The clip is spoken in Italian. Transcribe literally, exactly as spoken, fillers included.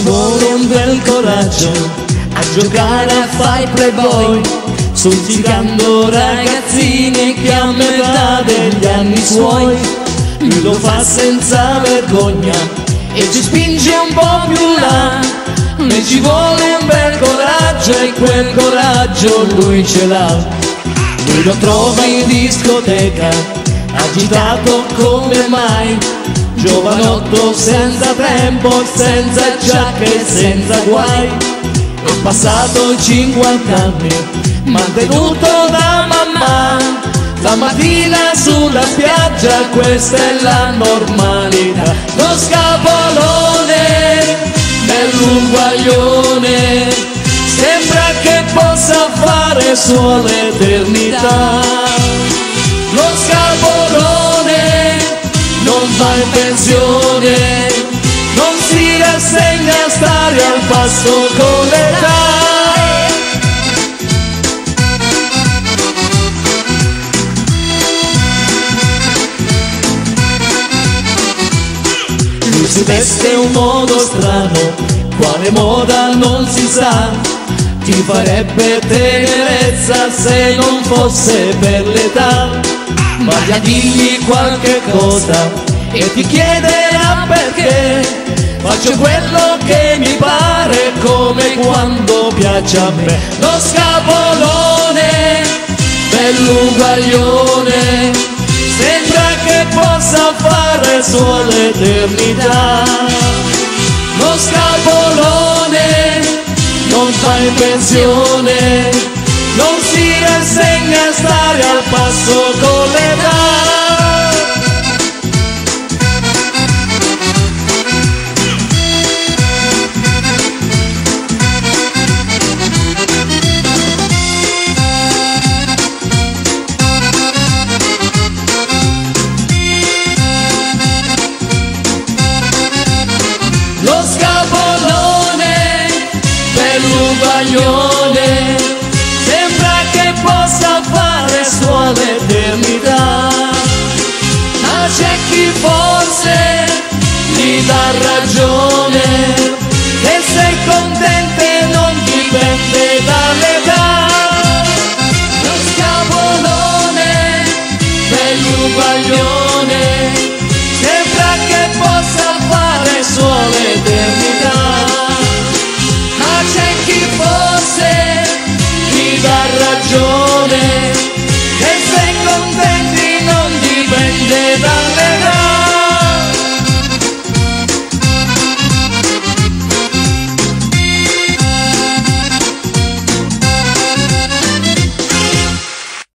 vuole un bel coraggio a giocare a fai playboy, stuzzicando ragazzini che a metà degli anni suoi. Lui lo fa senza vergogna e ci spinge un po' più là, e ci vuole un bel coraggio e quel coraggio lui ce l'ha. Lui lo trova in discoteca, agitato come mai, giovanotto senza tempo, senza giacca e senza guai. È passato cinquant'anni, mantenuto da mamma, la mattina sulla spiaggia questa è la normalità. Lo scapolone nell'uguaglione sembra che possa fare solo l'eternità. Lo scapolone non va in pensione, non si rassegna a stare al passo con l'età. Lui si veste un modo strano, quale moda non si sa, ti farebbe tenerezza se non fosse per l'età. Ma gli digli qualche cosa e ti chiederà perché faccio quello che mi pare, come quando piace a me. Lo scapolone bell'uguaglione sembra che possa fare solo l'eternità. Lo scapolone non va in pensione, non si rassegna a stare al passo con l'età. Lo scapolone bell'uguaglione sembra che possa fare solo l'eternità, ma c'è chi forse gli dà ragione.